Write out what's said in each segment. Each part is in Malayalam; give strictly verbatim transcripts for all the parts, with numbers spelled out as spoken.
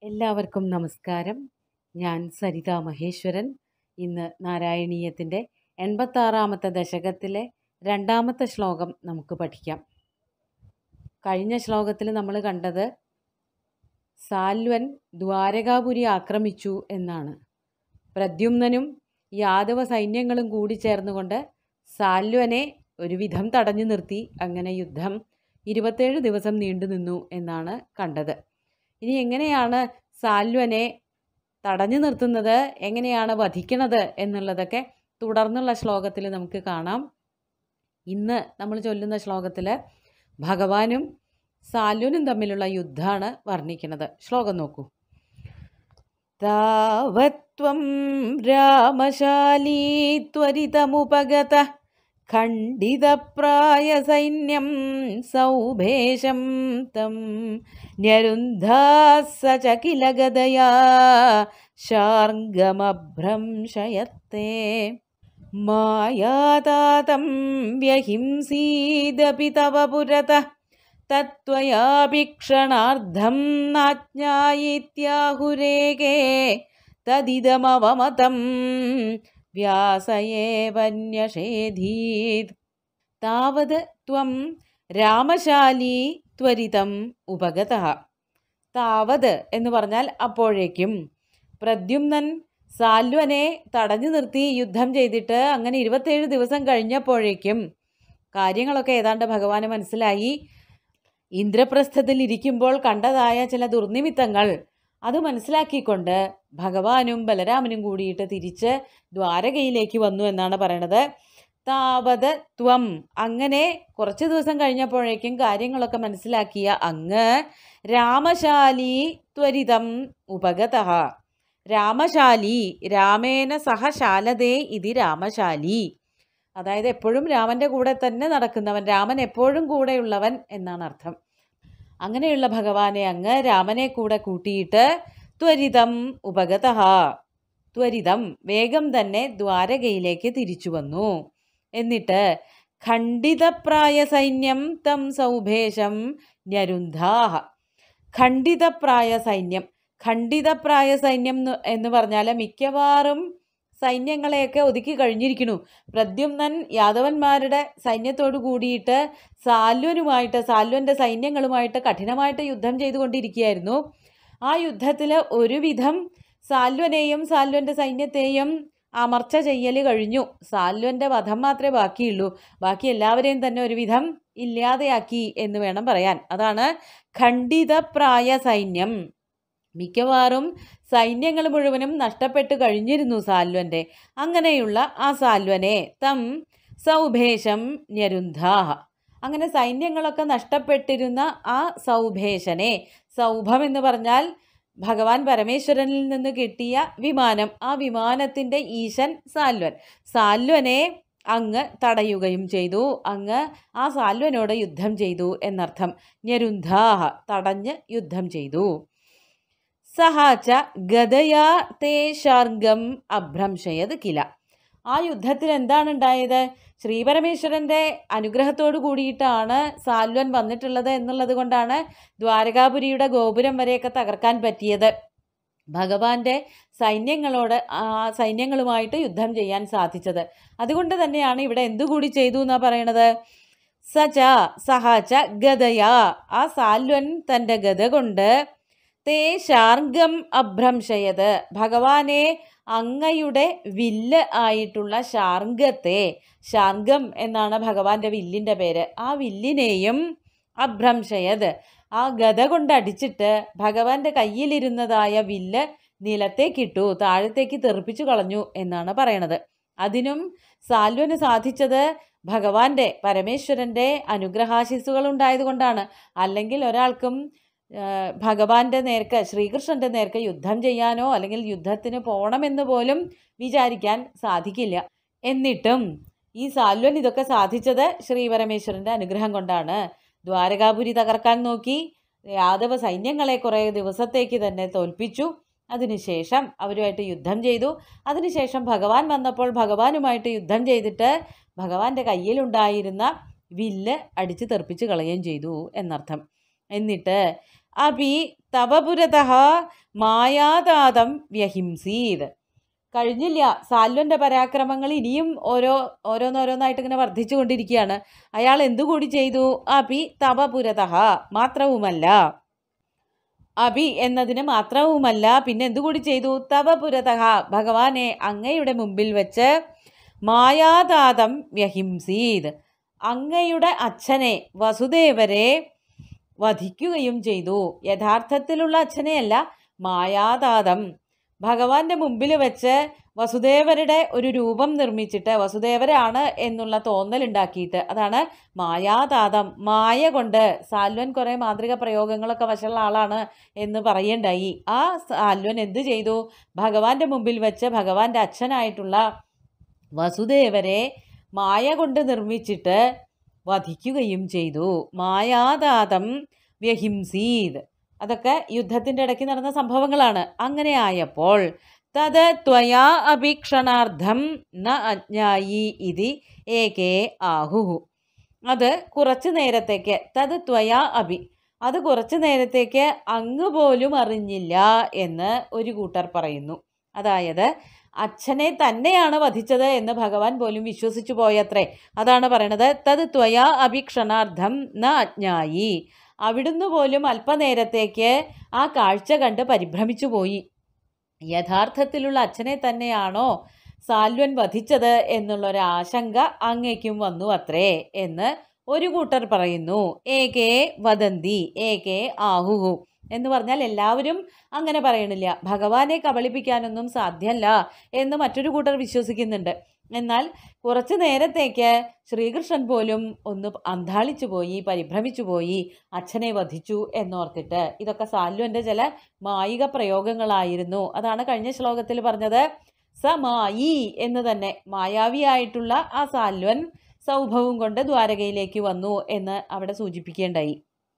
എല്ലാവർക്കും നമസ്കാരം. ഞാൻ സരിത മഹേശ്വരൻ. ഇന്ന് നാരായണീയത്തിൻ്റെ എൺപത്താറാമത്തെ ദശകത്തിലെ രണ്ടാമത്തെ ശ്ലോകം നമുക്ക് പഠിക്കാം. കഴിഞ്ഞ ശ്ലോകത്തിൽ നമ്മൾ കണ്ടത് സാൽവൻ ദ്വാരകാപുരി ആക്രമിച്ചു എന്നാണ്. പ്രദ്യുമ്നനും യാദവ സൈന്യങ്ങളും കൂടി ചേർന്നുകൊണ്ട് സാൽവനെ ഒരുവിധം തടഞ്ഞു നിർത്തി. അങ്ങനെ യുദ്ധം ഇരുപത്തേഴ് ദിവസം നീണ്ടു നിന്നു എന്നാണ് കണ്ടത്. ഇനി എങ്ങനെയാണ് സാൽവനെ തടഞ്ഞു നിർത്തുന്നത്, എങ്ങനെയാണ് വധിക്കുന്നത് എന്നുള്ളതൊക്കെ തുടർന്നുള്ള ശ്ലോകത്തിൽ നമുക്ക് കാണാം. ഇന്ന് നമ്മൾ ചൊല്ലുന്ന ശ്ലോകത്തിൽ ഭഗവാനും സാൽവനും തമ്മിലുള്ള യുദ്ധമാണ് വർണ്ണിക്കുന്നത്. ശ്ലോകം നോക്കൂ. താവത്വം രാമശാലീ ത്വരിതമുപഗത ഖണ്ഡിതപ്രായ സൈന്യം സൗഭേശം തം ന്യരുന്ധാസ ചകില ഗദയാ ശാർഗമഭ്രംശയത്തെ മായാതാതം വ്യഹിംസീദപി തവ പുരതഃ തത്വയാഭിക്ഷണാർത്ഥം നാജ്ഞായിത്യാഹുരേകേ തദിദമവമതം വ്യാസയേവന്യഷേധീത്. താവത് ത്വം രാമശാലീ ത്വരിതം ഉപഗതഃ. താവത് എന്ന് പറഞ്ഞാൽ അപ്പോഴേക്കും. പ്രദ്യുമ്നൻ സാൽവനെ തടഞ്ഞു നിർത്തി യുദ്ധം ചെയ്തിട്ട് അങ്ങനെ ഇരുപത്തേഴ് ദിവസം കഴിഞ്ഞപ്പോഴേക്കും കാര്യങ്ങളൊക്കെ ഏതാണ്ട് ഭഗവാന് മനസ്സിലായി. ഇന്ദ്രപ്രസ്ഥത്തിൽ ഇരിക്കുമ്പോൾ കണ്ടതായ ചില ദുർനിമിത്തങ്ങൾ അത് മനസ്സിലാക്കിക്കൊണ്ട് ഭഗവാനും ബലരാമനും കൂടിയിട്ട് തിരിച്ച് ദ്വാരകയിലേക്ക് വന്നു എന്നാണ് പറയണത്. താവത് ത്വം, അങ്ങനെ കുറച്ച് ദിവസം കഴിഞ്ഞപ്പോഴേക്കും കാര്യങ്ങളൊക്കെ മനസ്സിലാക്കിയ അങ്ങ് രാമശാലീ ത്വരിതം ഉപഗതഃ. രാമശാലി, രാമേന സഹ ശാലതേ ഇതി രാമശാലി. അതായത് എപ്പോഴും രാമൻ്റെ കൂടെ തന്നെ നടക്കുന്നവൻ, രാമൻ എപ്പോഴും കൂടെയുള്ളവൻ എന്നാണ് അർത്ഥം. അങ്ങനെയുള്ള ഭഗവാനെ അങ്ങ് രാമനെ കൂടെ കൂട്ടിയിട്ട് ത്വരിതം ഉപഗതഃ, ത്വരിതം വേഗം തന്നെ ദ്വാരകയിലേക്ക് തിരിച്ചു വന്നു. എന്നിട്ട് ഖണ്ഡിതപ്രായ സൈന്യം തം സൗഭേശം ന്യരുന്ധാഹ. ഖണ്ഡിതപ്രായ സൈന്യം, ഖണ്ഡിതപ്രായ സൈന്യം എന്ന് പറഞ്ഞാൽ മിക്കവാറും സൈന്യങ്ങളെയൊക്കെ ഒതുക്കി കഴിഞ്ഞിരിക്കുന്നു. പ്രദ്യുമ്നൻ യാദവന്മാരുടെ സൈന്യത്തോട് കൂടിയിട്ട് സാൽവനുമായിട്ട്, സാൽവൻ്റെ സൈന്യങ്ങളുമായിട്ട് കഠിനമായിട്ട് യുദ്ധം ചെയ്തുകൊണ്ടിരിക്കുകയായിരുന്നു. ആ യുദ്ധത്തിൽ ഒരുവിധം സാൽവനെയും സാൽവൻ്റെ സൈന്യത്തെയും അമർച്ച ചെയ്യൽ കഴിഞ്ഞു. സാൽവൻ്റെ വധം മാത്രമേ ബാക്കിയുള്ളൂ. ബാക്കി എല്ലാവരെയും തന്നെ ഒരുവിധം ഇല്ലാതെയാക്കി എന്ന് വേണം പറയാൻ. അതാണ് ഖണ്ഡിതപ്രായ സൈന്യം. മിക്കവാറും സൈന്യങ്ങൾ മുഴുവനും നഷ്ടപ്പെട്ട് കഴിഞ്ഞിരുന്നു സാൽവൻ്റെ. അങ്ങനെയുള്ള ആ സാൽവനെ തം സൗഭേശം ന്യരുന്ധാഹ. അങ്ങനെ സൈന്യങ്ങളൊക്കെ നഷ്ടപ്പെട്ടിരുന്ന ആ സൗഭേശനെ, സൗഭം എന്ന് പറഞ്ഞാൽ ഭഗവാൻ പരമേശ്വരനിൽ നിന്ന് കിട്ടിയ വിമാനം, ആ വിമാനത്തിൻ്റെ ഈശൻ സാൽവൻ. സാൽവനെ അങ്ങ് തടയുകയും ചെയ്തു. അങ്ങ് ആ സാൽവനോട് യുദ്ധം ചെയ്തു എന്നർത്ഥം. ന്യരുന്ധാഹ, തടഞ്ഞ് യുദ്ധം ചെയ്തു. സഹാച ഗദയാ തേ ശാർഗം അഭ്രംശയത് കില. ആ യുദ്ധത്തിൽ എന്താണ് ഉണ്ടായത്? ശ്രീപരമേശ്വരൻ്റെ അനുഗ്രഹത്തോടു കൂടിയിട്ടാണ് സാൽവൻ വന്നിട്ടുള്ളത് എന്നുള്ളത് കൊണ്ടാണ് ദ്വാരകാപുരിയുടെ ഗോപുരം വരെയൊക്കെ തകർക്കാൻ പറ്റിയത്. ഭഗവാന്റെ സൈന്യങ്ങളോട് ആ സൈന്യങ്ങളുമായിട്ട് യുദ്ധം ചെയ്യാൻ സാധിച്ചത്. അതുകൊണ്ട് തന്നെയാണ് ഇവിടെ എന്തുകൂടി ചെയ്തു എന്നാണ് പറയണത്. സച സഹാച ഗദയാ, ആ സാൽവൻ തൻ്റെ ഗദ കൊണ്ട് തേ ശാർഗം അഭ്രംശയത്, ഭഗവാനെ അങ്ങയുടെ വില്ല് ആയിട്ടുള്ള ശാർഗത്തെ, ശാർഗം എന്നാണ് ഭഗവാന്റെ വില്ലിൻ്റെ പേര്, ആ വില്ലിനെയും അഭ്രംശയത്, ആ ഗദ കൊണ്ട് അടിച്ചിട്ട് ഭഗവാന്റെ കയ്യിലിരുന്നതായ വില്ല് നിലത്തേക്കിട്ടു, താഴത്തേക്ക് തെറിപ്പിച്ചു കളഞ്ഞു എന്നാണ് പറയണത്. അതിനും സാൽവന് സാധിച്ചത് ഭഗവാന്റെ പരമേശ്വരൻ്റെ അനുഗ്രഹാശിസ്സുകൾ ഉണ്ടായതുകൊണ്ടാണ്. അല്ലെങ്കിൽ ഒരാൾക്കും ഭഗവാന്റെ നേർക്ക്, ശ്രീകൃഷ്ണൻ്റെ നേർക്ക് യുദ്ധം ചെയ്യാനോ അല്ലെങ്കിൽ യുദ്ധത്തിന് പോകണമെന്ന് പോലും വിചാരിക്കാൻ സാധിക്കില്ല. എന്നിട്ടും ഈ സാൽവൻ ഇതൊക്കെ സാധിച്ചത് ശ്രീപരമേശ്വരൻ്റെ അനുഗ്രഹം കൊണ്ടാണ്. ദ്വാരകാപുരി തകർക്കാൻ നോക്കി, യാദവ സൈന്യങ്ങളെ കുറേ ദിവസത്തേക്ക് തന്നെ തോൽപ്പിച്ചു. അതിനുശേഷം അവരുമായിട്ട് യുദ്ധം ചെയ്തു. അതിനുശേഷം ഭഗവാൻ വന്നപ്പോൾ ഭഗവാനുമായിട്ട് യുദ്ധം ചെയ്തിട്ട് ഭഗവാന്റെ കയ്യിലുണ്ടായിരുന്ന വില്ല് അടിച്ച് തെറിപ്പിച്ച് കളയുകയും ചെയ്തു എന്നർത്ഥം. എന്നിട്ട് അപി തവപുരതഃ മായാതാതം വ്യഹിംസീത്. കഴിഞ്ഞില്ല, സാൽവന്റെ പരാക്രമങ്ങൾ ഇനിയും ഓരോ ഓരോന്നോരോന്നായിട്ട് ഇങ്ങനെ വർദ്ധിച്ചു കൊണ്ടിരിക്കുകയാണ്. അയാൾ എന്തുകൂടി ചെയ്തു? അപി തവപുരതഃ, മാത്രവുമല്ല, അപി എന്നതിന് മാത്രവുമല്ല, പിന്നെ എന്തുകൂടി ചെയ്തു? തവപുരതഃ, ഭഗവാനെ അങ്ങയുടെ മുമ്പിൽ വെച്ച് മായാതാതം വ്യഹിംസീത്, അങ്ങയുടെ അച്ഛനെ വസുദേവരെ വധിക്കുകയും ചെയ്തു. യഥാർത്ഥത്തിലുള്ള അച്ഛനെയല്ല, മായാതാതം, ഭഗവാന്റെ മുമ്പിൽ വെച്ച് വസുദേവരുടെ ഒരു രൂപം നിർമ്മിച്ചിട്ട് വസുദേവരാണ് എന്നുള്ള തോന്നലുണ്ടാക്കിയിട്ട്, അതാണ് മായാതാതം. മായ കൊണ്ട് സാൽവൻ കുറേ മാന്ത്രിക പ്രയോഗങ്ങളൊക്കെ വശമുള്ള ആളാണ് എന്ന് പറയേണ്ടായി. ആ സാൽവൻ എന്ത് ചെയ്തു? ഭഗവാന്റെ മുമ്പിൽ വെച്ച് ഭഗവാന്റെ അച്ഛനായിട്ടുള്ള വസുദേവരെ മായ കൊണ്ട് നിർമ്മിച്ചിട്ട് വധിക്കുകയും ചെയ്തു. മായാതാതം വ്യഹിംസീത്. അതൊക്കെ യുദ്ധത്തിൻ്റെ ഇടയ്ക്ക് നടന്ന സംഭവങ്ങളാണ്. അങ്ങനെ ആയപ്പോൾ തത് ത്വയാ അഭിക്ഷണാർത്ഥം ന അജ്ഞായി ഇതി ഏകേ ആഹുഹു, അത് കുറച്ചു നേരത്തേക്ക്, തത് ത്വയാ അഭി, അത് കുറച്ചു നേരത്തേക്ക് അങ്ങ് പോലും അറിഞ്ഞില്ല എന്ന് ഒരു കൂട്ടർ പറയുന്നു. അതായത് അച്ഛനെ തന്നെയാണ് വധിച്ചത് എന്ന് ഭഗവാൻ പോലും വിശ്വസിച്ചു പോയത്രേ. അതാണ് പറയണത്, തത് ത്വയാ അഭിക്ഷണാർത്ഥം ന അജ്ഞായി, അവിടുന്ന് പോലും അല്പനേരത്തേക്ക് ആ കാഴ്ച കണ്ട് പരിഭ്രമിച്ചു പോയി. യഥാർത്ഥത്തിലുള്ള അച്ഛനെ തന്നെയാണോ സാൽവൻ വധിച്ചത് എന്നുള്ളൊരാശങ്ക അങ്ങേക്കും വന്നു അത്രേ എന്ന് ഒരു കൂട്ടർ പറയുന്നു. ഏകേ വദന്തി ഏകേ ആഹുഹു എന്ന് പറഞ്ഞാൽ എല്ലാവരും അങ്ങനെ പറയണില്ല. ഭഗവാനെ കബളിപ്പിക്കാനൊന്നും സാധ്യമല്ല എന്ന് മറ്റൊരു കൂട്ടർ വിശ്വസിക്കുന്നുണ്ട്. എന്നാൽ കുറച്ചു നേരത്തേക്ക് ശ്രീകൃഷ്ണൻ പോലും ഒന്ന് അന്ധാളിച്ചു പോയി, പരിഭ്രമിച്ചു പോയി, അച്ഛനെ വധിച്ചു എന്നോർത്തിട്ട്. ഇതൊക്കെ സാൽവന്റെ ചില മായിക പ്രയോഗങ്ങളായിരുന്നു. അതാണ് കഴിഞ്ഞ ശ്ലോകത്തിൽ പറഞ്ഞത്, സമായി എന്ന് തന്നെ. മായാവിയായിട്ടുള്ള ആ സാൽവൻ സൗഭവും കൊണ്ട് ദ്വാരകയിലേക്ക് വന്നു എന്ന് അവിടെ സൂചിപ്പിക്കേണ്ടായി.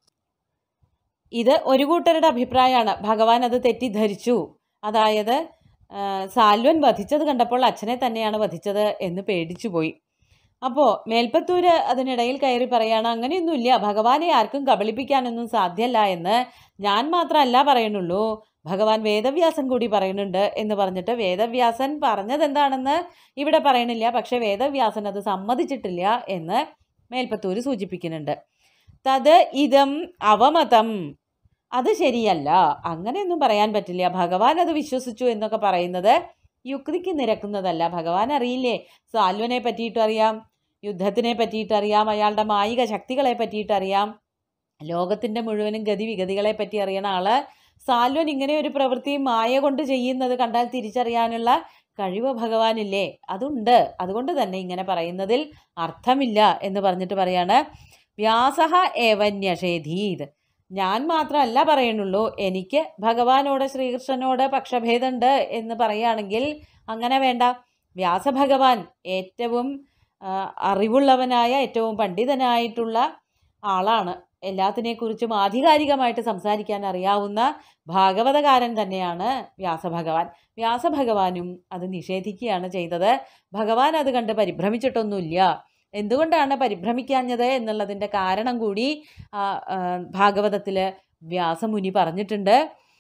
ഇത് ഒരു കൂട്ടരുടെ അഭിപ്രായമാണ്. ഭഗവാൻ അത് തെറ്റിദ്ധരിച്ചു. അതായത് സാൽവൻ വധിച്ചത് കണ്ടപ്പോൾ അച്ഛനെ തന്നെയാണ് വധിച്ചത് എന്ന് പേടിച്ചു പോയി. അപ്പോൾ മേൽപ്പത്തൂര് അതിനിടയിൽ കയറി പറയാണ്, അങ്ങനെയൊന്നുമില്ല, ഭഗവാനെ ആർക്കും കബളിപ്പിക്കാനൊന്നും സാധ്യമല്ല എന്ന് ഞാൻ മാത്രമല്ല പറയണുള്ളൂ, ഭഗവാൻ വേദവ്യാസൻ കൂടി പറയുന്നുണ്ട് എന്ന് പറഞ്ഞിട്ട് വേദവ്യാസൻ പറഞ്ഞത് എന്താണെന്ന് ഇവിടെ പറയണില്ല. പക്ഷെ വേദവ്യാസൻ അത് സമ്മതിച്ചിട്ടില്ല എന്ന് മേൽപ്പത്തൂര് സൂചിപ്പിക്കുന്നുണ്ട്. തത് ഇതം അവമതം, അത് ശരിയല്ല, അങ്ങനെയൊന്നും പറയാൻ പറ്റില്ല, ഭഗവാൻ അത് വിശ്വസിച്ചു എന്നൊക്കെ പറയുന്നത് യുക്തിക്ക് നിരക്കുന്നതല്ല. ഭഗവാൻ അറിയില്ലേ, സാൽവനെ പറ്റിയിട്ടറിയാം, യുദ്ധത്തിനെ പറ്റിയിട്ടറിയാം, അയാളുടെ മായിക ശക്തികളെ പറ്റിയിട്ടറിയാം, ലോകത്തിൻ്റെ മുഴുവനും ഗതിവിഗതികളെ പറ്റി അറിയണ ആള് സാൽവൻ ഇങ്ങനെ ഒരു പ്രവൃത്തി മായ കൊണ്ട് ചെയ്യുന്നത് കണ്ടാൽ തിരിച്ചറിയാനുള്ള കഴിവ് ഭഗവാനില്ലേ, അതുണ്ട്. അതുകൊണ്ട് തന്നെ ഇങ്ങനെ പറയുന്നതിൽ അർത്ഥമില്ല എന്ന് പറഞ്ഞിട്ട് പറയാണ്, വ്യാസഹ ഏവന്യഷേധീത്, ഞാൻ മാത്രമല്ല പറയുന്നുള്ളൂ, എനിക്ക് ഭഗവാനോട് ശ്രീകൃഷ്ണനോട് പക്ഷഭേദമുണ്ട് എന്ന് പറയുകയാണെങ്കിൽ അങ്ങനെ വേണ്ട. വ്യാസഭഗവാൻ ഏറ്റവും അറിവുള്ളവനായ ഏറ്റവും പണ്ഡിതനായിട്ടുള്ള ആളാണ്. എല്ലാത്തിനെക്കുറിച്ചും ആധികാരികമായിട്ട് സംസാരിക്കാൻ അറിയാവുന്ന ഭാഗവതകാരൻ തന്നെയാണ് വ്യാസഭഗവാൻ. വ്യാസഭഗവാനും അത് നിഷേധിക്കുകയാണ് ചെയ്തത്. ഭഗവാൻ അത് കണ്ട് പരിഭ്രമിച്ചിട്ടൊന്നുമില്ല. എന്തുകൊണ്ടാണ് പരിഭ്രമിക്കാഞ്ഞത് എന്നുള്ളതിൻ്റെ കാരണം കൂടി ഭാഗവതത്തിൽ വ്യാസമുനി പറഞ്ഞിട്ടുണ്ട്.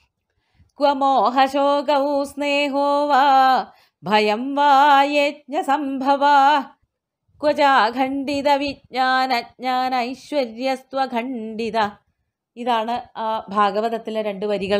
ക്വമോഹശോകൗ സ്നേഹോ വാ ഭയം വാ യജ്ഞസംഭവാ ക്വചാഖണ്ഡിത വിജ്ഞാനജ്ഞാന ഐശ്വര്യസ്ത്വഖണ്ഡിത. ഇതാണ് ഭാഗവതത്തിലെ രണ്ട് വരികൾ.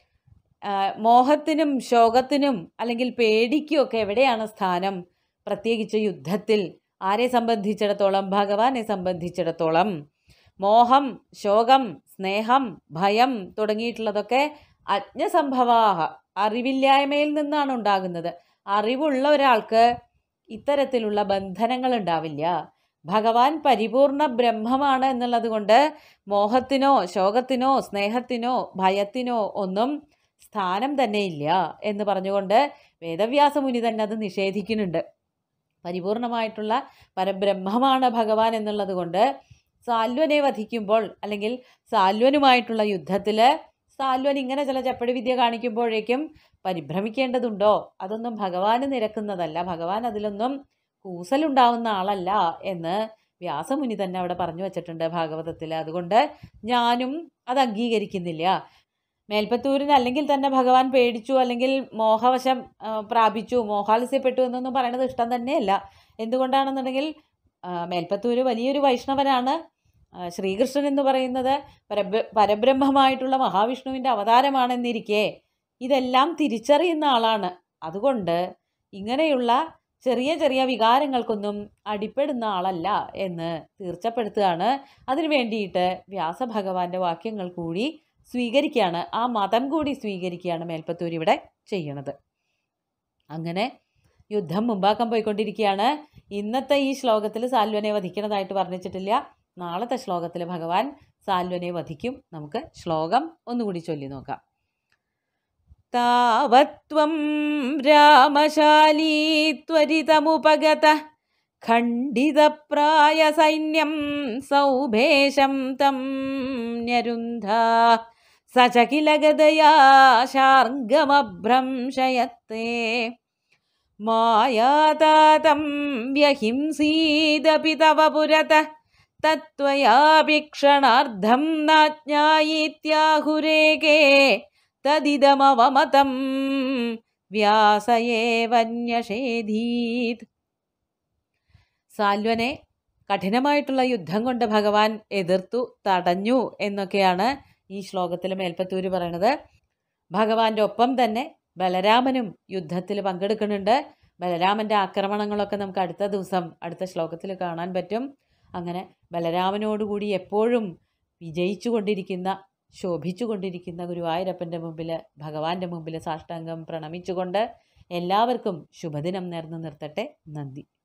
മോഹത്തിനും ശോകത്തിനും അല്ലെങ്കിൽ പേടിക്കുമൊക്കെ എവിടെയാണ് സ്ഥാനം? പ്രത്യേകിച്ച് യുദ്ധത്തിൽ. ആരെ സംബന്ധിച്ചിടത്തോളം? ഭഗവാനെ സംബന്ധിച്ചിടത്തോളം. മോഹം, ശോകം, സ്നേഹം, ഭയം തുടങ്ങിയിട്ടുള്ളതൊക്കെ അജ്ഞസംഭവാഹ, അറിവില്ലായ്മയിൽ നിന്നാണ് ഉണ്ടാകുന്നത്. അറിവുള്ള ഒരാൾക്ക് ഇത്തരത്തിലുള്ള ബന്ധനങ്ങൾ ഉണ്ടാവില്ല. ഭഗവാൻ പരിപൂർണ ബ്രഹ്മമാണ് എന്നുള്ളത് കൊണ്ട് മോഹത്തിനോ ശോകത്തിനോ സ്നേഹത്തിനോ ഭയത്തിനോ ഒന്നും സ്ഥാനം തന്നെ ഇല്ല എന്ന് പറഞ്ഞുകൊണ്ട് വേദവ്യാസമുനി തന്നെ അത് നിഷേധിക്കുന്നുണ്ട്. പരിപൂർണമായിട്ടുള്ള പരബ്രഹ്മമാണ് ഭഗവാൻ എന്നുള്ളത് കൊണ്ട് സാൽവനെ വധിക്കുമ്പോൾ അല്ലെങ്കിൽ സാൽവനുമായിട്ടുള്ള യുദ്ധത്തിൽ സാൽവൻ ഇങ്ങനെ ചില ചപ്പടി വിദ്യ കാണിക്കുമ്പോഴേക്കും പരിഭ്രമിക്കേണ്ടതുണ്ടോ? അതൊന്നും ഭഗവാന് നിരക്കുന്നതല്ല. ഭഗവാൻ അതിലൊന്നും കൂസലുണ്ടാവുന്ന ആളല്ല എന്ന് വ്യാസമുനി തന്നെ അവിടെ പറഞ്ഞു വച്ചിട്ടുണ്ട് ഭാഗവതത്തിൽ. അതുകൊണ്ട് ഞാനും അത് അംഗീകരിക്കുന്നില്ല. മേൽപ്പത്തൂരിന് അല്ലെങ്കിൽ തന്നെ ഭഗവാൻ പേടിച്ചു, അല്ലെങ്കിൽ മോഹവശം പ്രാപിച്ചു, മോഹാലസ്യപ്പെട്ടു എന്നൊന്നും പറയണത് ഇഷ്ടം തന്നെയല്ല. എന്തുകൊണ്ടാണെന്നുണ്ടെങ്കിൽ മേൽപ്പത്തൂര് വലിയൊരു വൈഷ്ണവനാണ്. ശ്രീകൃഷ്ണൻ എന്ന് പറയുന്നത് പരബ്ര പരബ്രഹ്മമായിട്ടുള്ള മഹാവിഷ്ണുവിൻ്റെ അവതാരമാണെന്നിരിക്കെ ഇതെല്ലാം തിരിച്ചറിയുന്ന ആളാണ്. അതുകൊണ്ട് ഇങ്ങനെയുള്ള ചെറിയ ചെറിയ വികാരങ്ങൾക്കൊന്നും അടിപ്പെടുന്ന ആളല്ല എന്ന് തീർച്ചപ്പെടുത്തുകയാണ്. അതിനു വേണ്ടിയിട്ട് വ്യാസഭഗവാന്റെ വാക്യങ്ങൾ കൂടി സ്വീകരിക്കുകയാണ്, ആ മതം കൂടി സ്വീകരിക്കുകയാണ് മേൽപ്പത്തൂർ ഇവിടെ ചെയ്യണത്. അങ്ങനെ യുദ്ധം മുമ്പാക്കം പോയിക്കൊണ്ടിരിക്കുകയാണ്. ഇന്നത്തെ ഈ ശ്ലോകത്തിൽ സാൽവനെ വധിക്കണതായിട്ട് വർണ്ണിച്ചിട്ടില്ല. നാളത്തെ ശ്ലോകത്തിൽ ഭഗവാൻ സാൽവനെ വധിക്കും. നമുക്ക് ശ്ലോകം ഒന്നുകൂടി ചൊല്ലി നോക്കാം. താവത്വം രാമശാലീ ത്വരിതമുപഗത ഖണ്ഡിതപ്രായ സൈന്യം സൗഭേശം തം ന്യരുന്ധ സചകില ഗദയാ ശാർഗമഭ്രംശയത്തെ മായാതാതം വ്യഹിംസീദപി തവ പുരതഃ തത്വയാഭിക്ഷണാർത്ഥം നാജ്ഞായിത്യാഹുരേകേ തദിദമവമതം വ്യാസയേവന്യഷേധീത്. സാൽവനെ കഠിനമായിട്ടുള്ള യുദ്ധം കൊണ്ട് ഭഗവാൻ എതിർത്തു, തടഞ്ഞു എന്നൊക്കെയാണ് ഈ ശ്ലോകത്തിൽ മേൽപ്പത്തൂര് പറയണത്. ഭഗവാന്റെ ഒപ്പം തന്നെ ബലരാമനും യുദ്ധത്തിൽ പങ്കെടുക്കുന്നുണ്ട്. ബലരാമൻ്റെ ആക്രമണങ്ങളൊക്കെ നമുക്ക് അടുത്ത ദിവസം അടുത്ത ശ്ലോകത്തിൽ കാണാൻ പറ്റും. അങ്ങനെ ബലരാമനോടുകൂടി എപ്പോഴും വിജയിച്ചു കൊണ്ടിരിക്കുന്ന, ശോഭിച്ചു കൊണ്ടിരിക്കുന്ന ഗുരുവായൂരപ്പൻ്റെ മുമ്പിൽ, ഭഗവാന്റെ മുമ്പിൽ സാഷ്ടാംഗം പ്രണമിച്ചുകൊണ്ട് എല്ലാവർക്കും ശുഭദിനം നേർന്നു നിർത്തട്ടെ. നന്ദി.